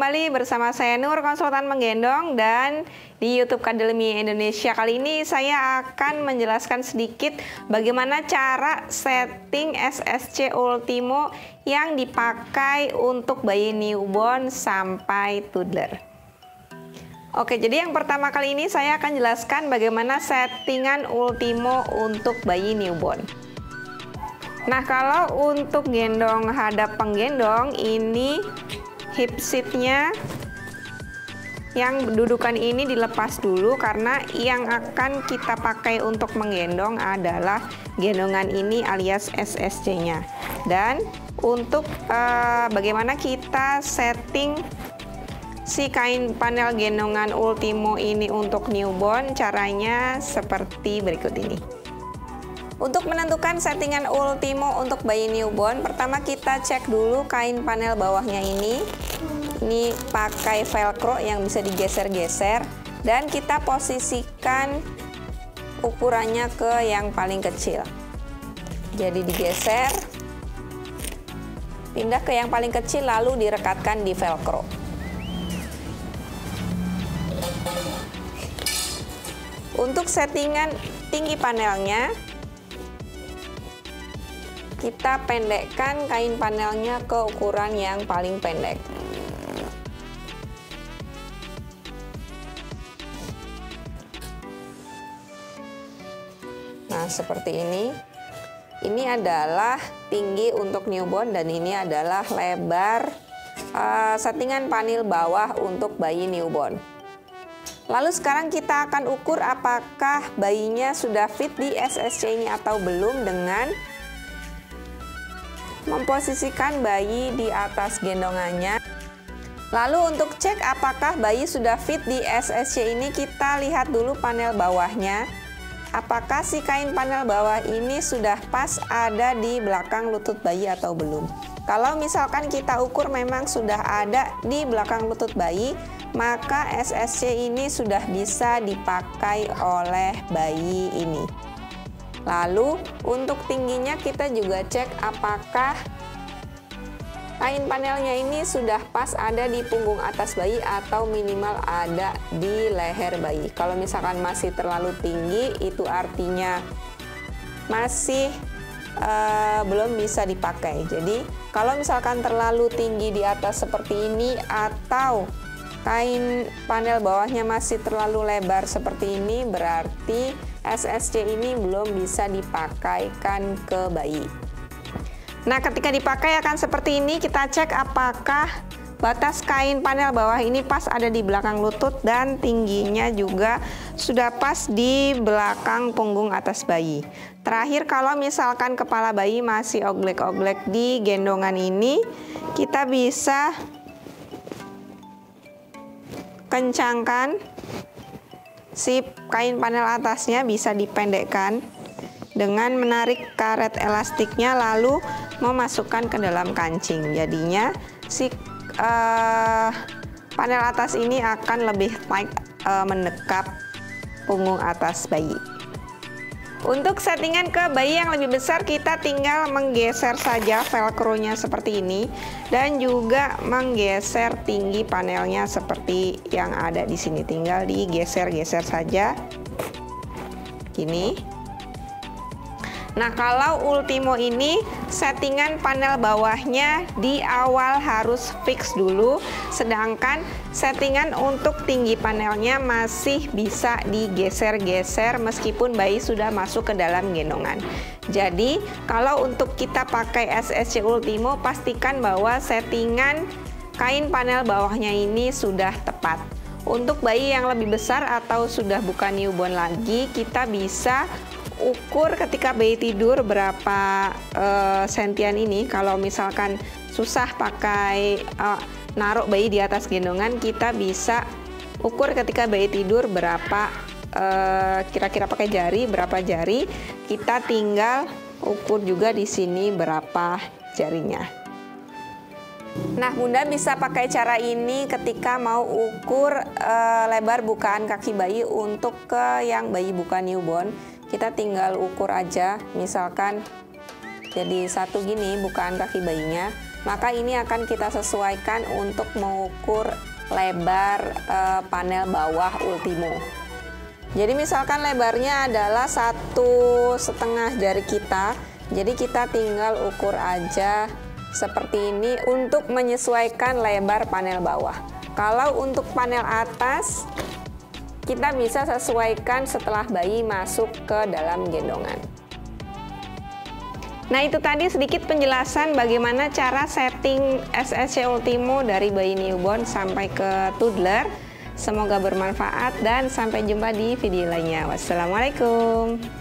kembali bersama saya Nur, konsultan menggendong, dan di YouTube Academy Indonesia. Kali ini saya akan menjelaskan sedikit bagaimana cara setting SSC Ultimo yang dipakai untuk bayi newborn sampai toddler. Oke, jadi yang pertama kali ini saya akan jelaskan bagaimana settingan Ultimo untuk bayi newborn. Nah, kalau untuk gendong hadap penggendong, ini hip seatnya yang dudukan ini dilepas dulu karena yang akan kita pakai untuk menggendong adalah gendongan ini alias SSC-nya. Dan untuk bagaimana kita setting si kain panel gendongan Ultimo ini untuk newborn, caranya seperti berikut ini. Untuk menentukan settingan Ultimo untuk bayi newborn, pertama kita cek dulu kain panel bawahnya ini. Ini pakai velcro yang bisa digeser-geser, dan kita posisikan ukurannya ke yang paling kecil. Jadi digeser, pindah ke yang paling kecil, lalu direkatkan di velcro. Untuk settingan tinggi panelnya, kita pendekkan kain panelnya ke ukuran yang paling pendek. Nah, seperti ini. Ini adalah tinggi untuk newborn dan ini adalah lebar settingan panel bawah untuk bayi newborn. Lalu sekarang kita akan ukur apakah bayinya sudah fit di SSC ini atau belum dengan memposisikan bayi di atas gendongannya. Lalu untuk cek apakah bayi sudah fit di SSC ini, kita lihat dulu panel bawahnya. Apakah si kain panel bawah ini sudah pas ada di belakang lutut bayi atau belum. Kalau misalkan kita ukur memang sudah ada di belakang lutut bayi, maka SSC ini sudah bisa dipakai oleh bayi ini. Lalu untuk tingginya kita juga cek apakah kain panelnya ini sudah pas ada di punggung atas bayi atau minimal ada di leher bayi. Kalau misalkan masih terlalu tinggi, itu artinya masih belum bisa dipakai. Jadi kalau misalkan terlalu tinggi di atas seperti ini atau kain panel bawahnya masih terlalu lebar seperti ini, berarti SSC ini belum bisa dipakaikan ke bayi. Nah, ketika dipakai akan seperti ini. Kita cek apakah batas kain panel bawah ini pas ada di belakang lutut dan tingginya juga sudah pas di belakang punggung atas bayi. Terakhir, kalau misalkan kepala bayi masih oglek-oglek di gendongan ini, kita bisa kencangkan si kain panel atasnya, bisa dipendekkan dengan menarik karet elastiknya lalu memasukkan ke dalam kancing. Jadinya si panel atas ini akan lebih tight mendekap punggung atas bayi. Untuk settingan ke bayi yang lebih besar, kita tinggal menggeser saja velcro-nya seperti ini dan juga menggeser tinggi panelnya seperti yang ada di sini. Tinggal digeser-geser saja gini. Nah, kalau Ultimo ini settingan panel bawahnya di awal harus fix dulu, sedangkan settingan untuk tinggi panelnya masih bisa digeser-geser meskipun bayi sudah masuk ke dalam gendongan. Jadi, kalau untuk kita pakai SSC Ultimo, pastikan bahwa settingan kain panel bawahnya ini sudah tepat. Untuk bayi yang lebih besar atau sudah bukan newborn lagi, kita bisa ukur ketika bayi tidur berapa sentian ini. Kalau misalkan susah pakai naruh bayi di atas gendongan, kita bisa ukur ketika bayi tidur berapa kira-kira pakai jari, berapa jari. Kita tinggal ukur juga di sini berapa jarinya. Nah, Bunda bisa pakai cara ini ketika mau ukur lebar bukaan kaki bayi untuk ke yang bayi bukan newborn. Kita tinggal ukur aja, misalkan jadi satu gini bukaan kaki bayinya. maka ini akan kita sesuaikan untuk mengukur lebar panel bawah Ultimo. Jadi misalkan lebarnya adalah 1,5 jari kita, jadi kita tinggal ukur aja seperti ini untuk menyesuaikan lebar panel bawah. Kalau untuk panel atas, kita bisa sesuaikan setelah bayi masuk ke dalam gendongan. Nah, itu tadi sedikit penjelasan bagaimana cara setting SSC Ultimo dari bayi newborn sampai ke toddler. Semoga bermanfaat dan sampai jumpa di video lainnya. Wassalamualaikum.